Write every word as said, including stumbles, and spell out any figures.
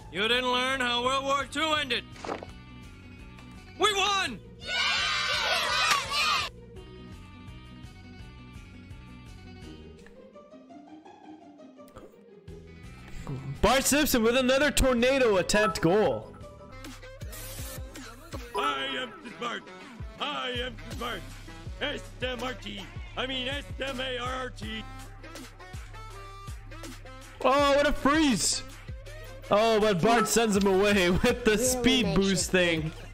You didn't learn how World War Two ended. We won! Bart Simpson with another tornado attempt goal. I am Bart. I am Bart. S M R T. I mean S M A R R T. Oh, what a freeze! Oh, but Bart sends him away with the speed boost thing.